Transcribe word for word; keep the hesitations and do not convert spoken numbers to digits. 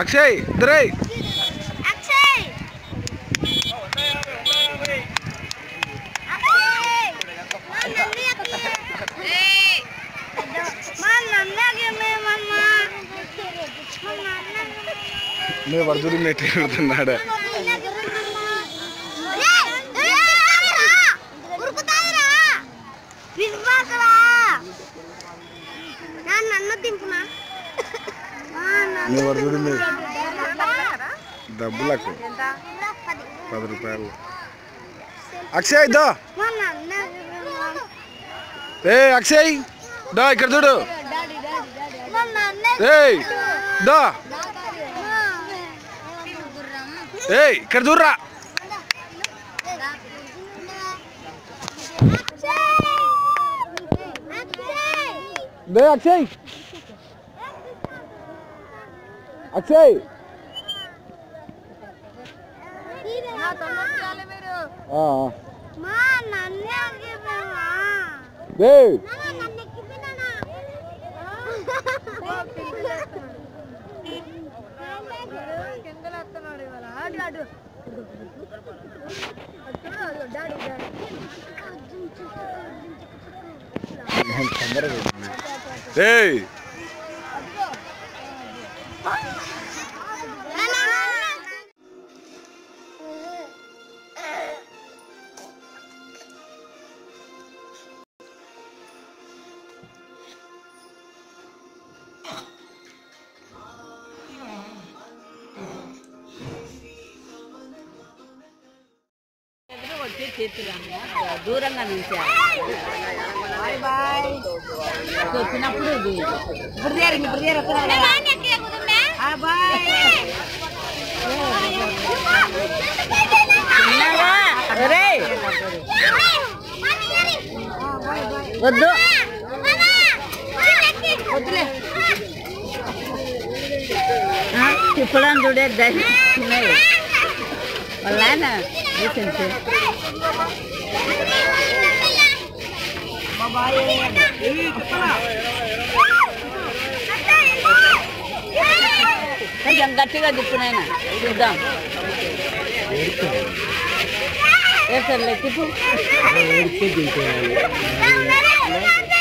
అక్షయ్ ఇద్దరే అక్షయ్ నువ్వు వర్జుడు నెట్టి పెడుతున్నాడు నువ్వు వర్జుడు డబ్బులకు పది రూపాయలు అక్షయ్ దా ఏ అక్షయ్ దా ఇక్కడ చూడు ఏయ్ దా ఏయ్ ఇక్కడ చూడరా దే అక్షయ్ అక్షయ్ ఏయ్ దూరంగా నుంచి వచ్చినప్పుడు ఇప్పుడు ఇప్పుడు వద్దు వద్దులే తిప్పడం చూడే తిన్నాయి వాళ్ళ ఆయన రీసెంట్ కొంచెం గట్టిగా తిప్పునైనా చూద్దాం ఏ సర్లే తిప్పు